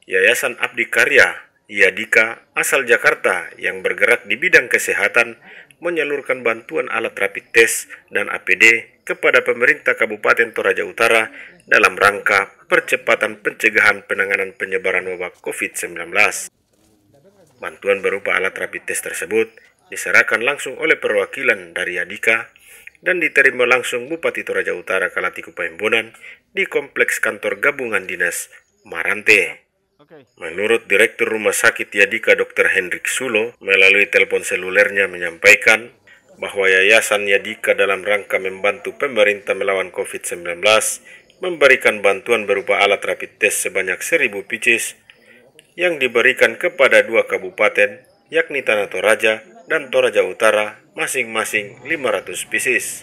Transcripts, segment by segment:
Yayasan Abdi Karya Yadika asal Jakarta yang bergerak di bidang kesehatan menyalurkan bantuan alat rapid test dan APD kepada pemerintah Kabupaten Toraja Utara dalam rangka percepatan pencegahan penanganan penyebaran wabah COVID-19. Bantuan berupa alat rapid test tersebut diserahkan langsung oleh perwakilan dari Yadika dan diterima langsung Bupati Toraja Utara Kalatiku Paimbonan di Kompleks Kantor Gabungan Dinas Marante. Menurut Direktur Rumah Sakit Yadika Dr. Hendrik Sulo melalui telepon selulernya menyampaikan bahwa Yayasan Yadika dalam rangka membantu pemerintah melawan COVID-19 memberikan bantuan berupa alat rapid test sebanyak 1.000 pieces yang diberikan kepada 2 kabupaten yakni Tanah Toraja dan Toraja Utara masing-masing 500 pieces.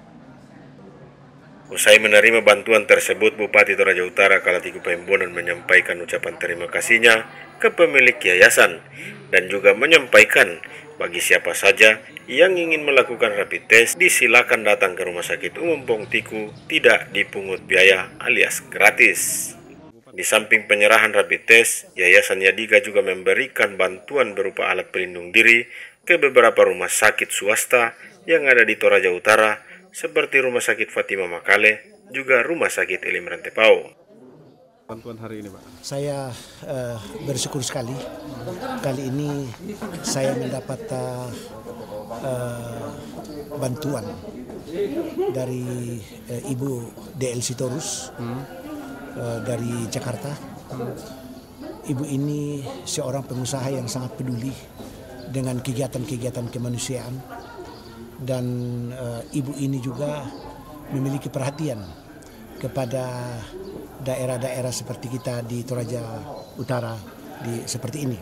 Usai menerima bantuan tersebut, Bupati Toraja Utara Kalatiku Paimbonan menyampaikan ucapan terima kasihnya ke pemilik yayasan dan juga menyampaikan bagi siapa saja yang ingin melakukan rapid test disilakan datang ke Rumah Sakit Umum Pongtiku tidak dipungut biaya alias gratis. Di samping penyerahan rapid test, Yayasan Yadika juga memberikan bantuan berupa alat pelindung diri ke beberapa rumah sakit swasta yang ada di Toraja Utara seperti Rumah Sakit Fatima Makale, juga Rumah Sakit Elim Rantepao. Bantuan hari ini, Pak. Saya bersyukur sekali. Kali ini saya mendapat bantuan dari Ibu DL Sitorus dari Jakarta. Ibu ini seorang pengusaha yang sangat peduli dengan kegiatan-kegiatan kemanusiaan. Dan ibu ini juga memiliki perhatian kepada daerah-daerah seperti kita di Toraja Utara seperti ini.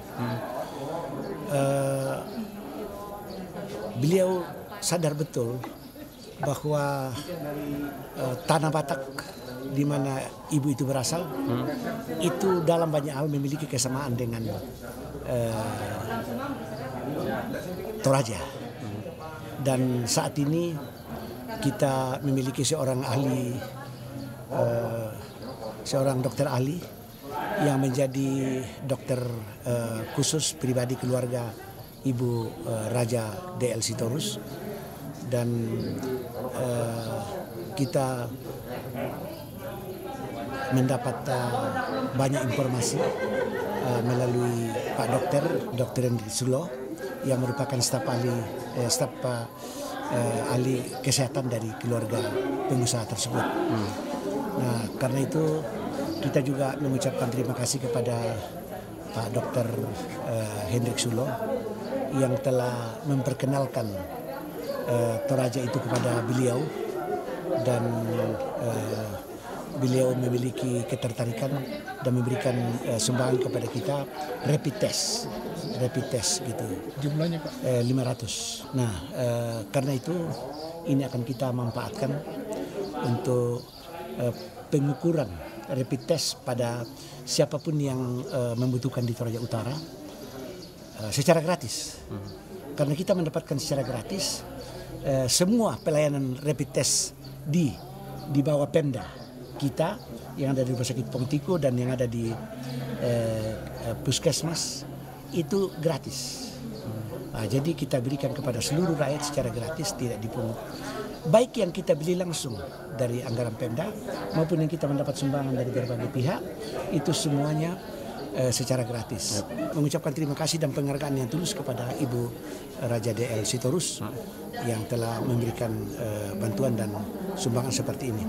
Beliau sadar betul bahwa tanah Batak di mana ibu itu berasal itu dalam banyak hal memiliki kesamaan dengan Toraja. Dan saat ini kita memiliki seorang ahli, seorang dokter ahli yang menjadi dokter khusus pribadi keluarga Ibu Raja DL Sitorus, dan kita mendapat banyak informasi melalui Pak Dokter Hendrik Sulo yang merupakan staf ahli kesehatan dari keluarga pengusaha tersebut. Nah, karena itu kita juga mengucapkan terima kasih kepada Pak Dokter Hendrik Sulo yang telah memperkenalkan Toraja itu kepada beliau, dan beliau memiliki ketertarikan dan memberikan sumbangan kepada kita rapid test gitu. Jumlahnya, Pak? 500. Nah, karena itu ini akan kita manfaatkan untuk pengukuran rapid test pada siapapun yang membutuhkan di Toraja Utara secara gratis. Karena kita mendapatkan secara gratis semua pelayanan rapid test di bawah Pemda kita yang ada di Rumah Sakit Pongtiku dan yang ada di Puskesmas itu gratis. Nah, jadi kita berikan kepada seluruh rakyat secara gratis, tidak dipungut. Baik yang kita beli langsung dari anggaran Pemda maupun yang kita mendapat sumbangan dari berbagai pihak, itu semuanya secara gratis. Mengucapkan terima kasih dan penghargaan yang tulus kepada Ibu Raja DL Sitorus yang telah memberikan bantuan dan sumbangan seperti ini.